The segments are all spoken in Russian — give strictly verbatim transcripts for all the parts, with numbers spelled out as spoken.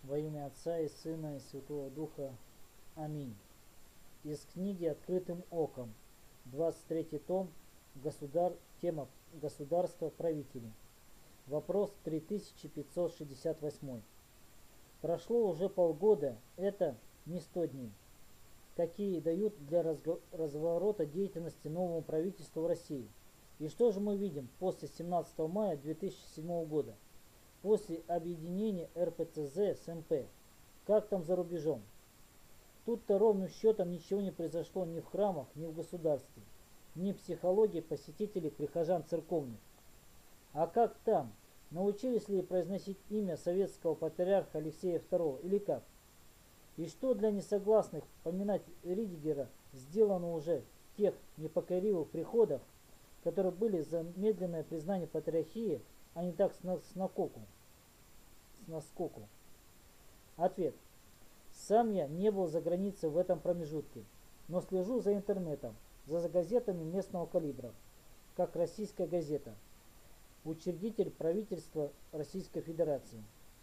Во имя Отца и Сына и Святого Духа. Аминь. Из книги «Открытым оком». двадцать третий том. Государ... Тема «Государство правителей». Вопрос три тысячи пятьсот шестьдесят восемь. Прошло уже полгода, это не сто дней, какие дают для разго... разворота деятельности новому правительству в России. И что же мы видим после семнадцатого мая две тысячи седьмого года? После объединения эр пэ цэ зэ с эм пэ. Как там за рубежом? Тут-то ровным счетом ничего не произошло ни в храмах, ни в государстве, ни в психологии посетителей прихожан церковных. А как там? Научились ли произносить имя советского патриарха Алексея второго или как? И что для несогласных поминать Ридигера сделано уже в тех непокоривых приходах, которые были за медленное признание патриархии, а не так с наскоку? С наскоку. Ответ. Сам я не был за границей в этом промежутке, но слежу за интернетом, за газетами местного калибра, как «Российская газета», учредитель правительства Российской Федерации.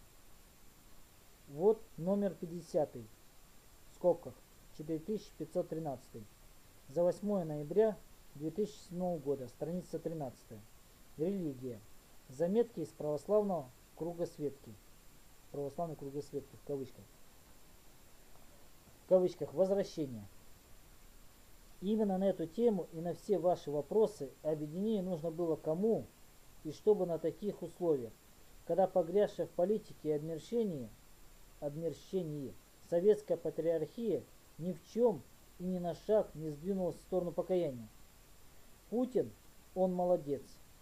Вот номер пятидесятый, в скобках, четыре тысячи пятьсот тринадцать, за восьмое ноября две тысячи седьмого года, страница тринадцатая. Религия. Заметки из православного кругосветки. Православной кругосветки в кавычках. В кавычках возвращение. Именно на эту тему и на все ваши вопросы объединение нужно было кому и чтобы на таких условиях, когда погрязшая в политике и обмерщении, обмерщении советская патриархия ни в чем и ни на шаг не сдвинулась в сторону покаяния. Путин, он молодец.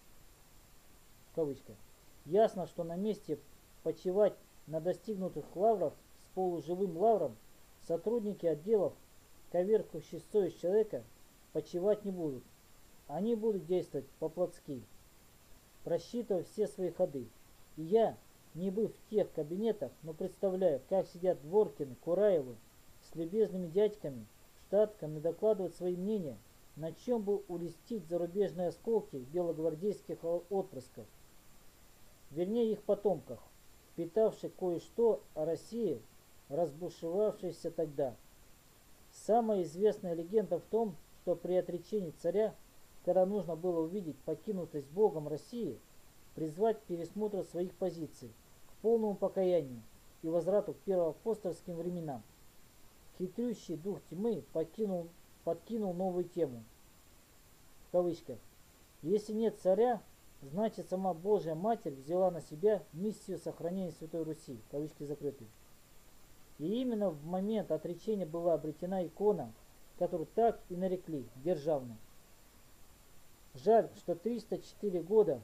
В кавычках. Ясно, что на месте почивать на достигнутых лаврах с полуживым лавром сотрудники отделов, коверкающие совесть человека, почивать не будут. Они будут действовать по-плотски, просчитывая все свои ходы. И я, не быв в тех кабинетах, но представляю, как сидят Дворкины, Кураевы с любезными дядьками, штатками докладывают свои мнения, на чем бы улестить зарубежные осколки белогвардейских отпрысков, вернее их потомках, впитавших кое-что о России, разбушевавшейся тогда. Самая известная легенда в том, что при отречении царя, когда нужно было увидеть покинутость Богом России, призвать пересмотр своих позиций к полному покаянию и возврату к первоапостольским временам, хитрющий дух тьмы покинул, подкинул новую тему. В кавычках. Если нет царя, значит сама Божья Матерь взяла на себя миссию сохранения Святой Руси. Кавычки закрыты. И именно в момент отречения была обретена икона, которую так и нарекли державной. Жаль, что триста четыре года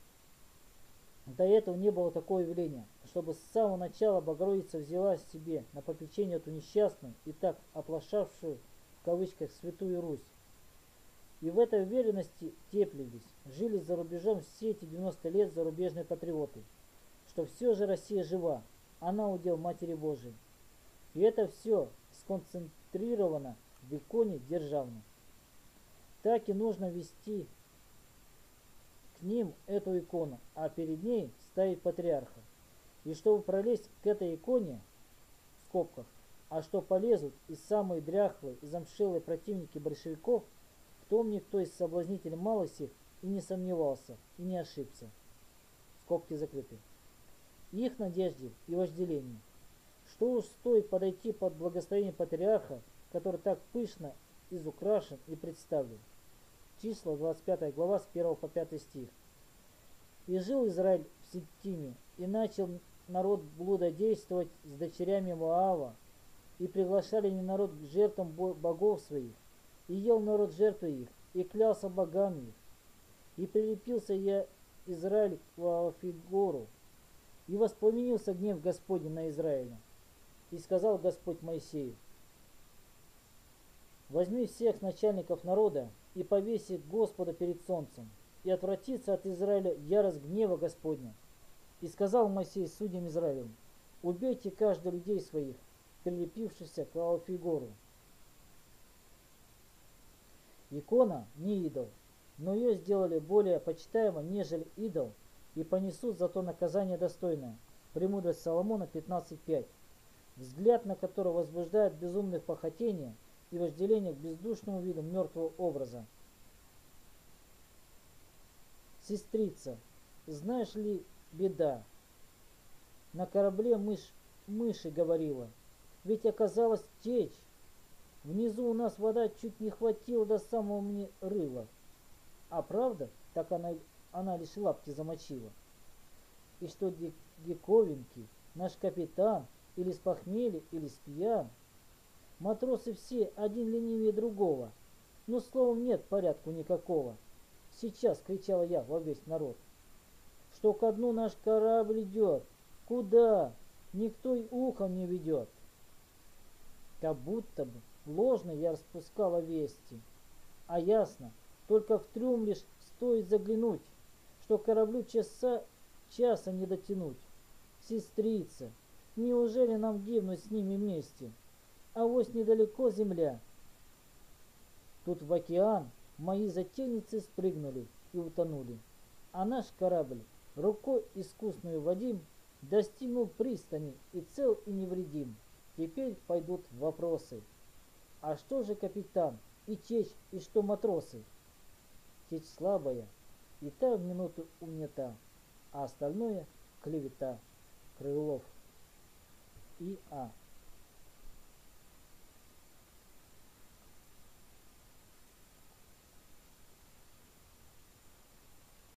до этого не было такого явления, чтобы с самого начала Богородица взяла себе на попечение эту несчастную и так оплошавшую в кавычках Святую Русь. И в этой уверенности теплились, жили за рубежом все эти девяносто лет зарубежные патриоты, что все же Россия жива, она удел Матери Божией. И это все сконцентрировано в иконе державной. Так и нужно вести к ним эту икону, а перед ней ставить патриарха. И чтобы пролезть к этой иконе, в скобках, а что полезут и самые дряхлые и замшелые противники большевиков, в том никто из соблазнителей малых сих и не сомневался, и не ошибся. Скобки закрыты. Их надежде и вожделению. Что уж стоит подойти под благословение патриарха, который так пышно изукрашен и представлен. Числа двадцать пятая глава с первого по пятый стих. И жил Израиль в Ситтиме, и начал народ блудодействовать с дочерями Моава, и приглашали не народ к жертвам богов своих, и ел народ жертвы их, и клялся богам их. И прилепился я, Израиль, к Ваафигору, и воспламенился гнев Господень на Израиля. И сказал Господь Моисею: возьми всех начальников народа и повеси Господа перед солнцем, и отвратится от Израиля ярость гнева Господня. И сказал Моисей судьям Израилем: убейте каждый людей своих, прилепившихся к Ваафигору. Икона не идол, но ее сделали более почитаемой, нежели идол, и понесут за то наказание достойное. Премудрость Соломона пятнадцать пять. Взгляд, на который возбуждает безумных похотения и вожделение к бездушному виду мертвого образа. Сестрица, знаешь ли, беда. На корабле мышь, мыши говорила, ведь оказалась течь. Внизу у нас вода чуть не хватило до самого мне рыла. А правда, так она, она лишь лапки замочила. И что диковинки, наш капитан или с похмелья, или с пьян. Матросы все один ленивее другого, но словом нет порядку никакого. Сейчас, кричала я во весь народ, что ко дну наш корабль идет. Куда? Никто и ухом не ведет. Как будто бы ложно я распускала вести. А ясно, только в трюм лишь стоит заглянуть, что кораблю часа, часа не дотянуть. Сестрица, неужели нам гибнуть с ними вместе? Авось недалеко земля. Тут в океан мои затейницы спрыгнули и утонули, а наш корабль, рукой искусную Вадим, достигнул пристани и цел и невредим. Теперь пойдут вопросы. А что же капитан, и течь, и что матросы? Течь слабая, и та в минуту унята, а остальное клевета. Крылов И А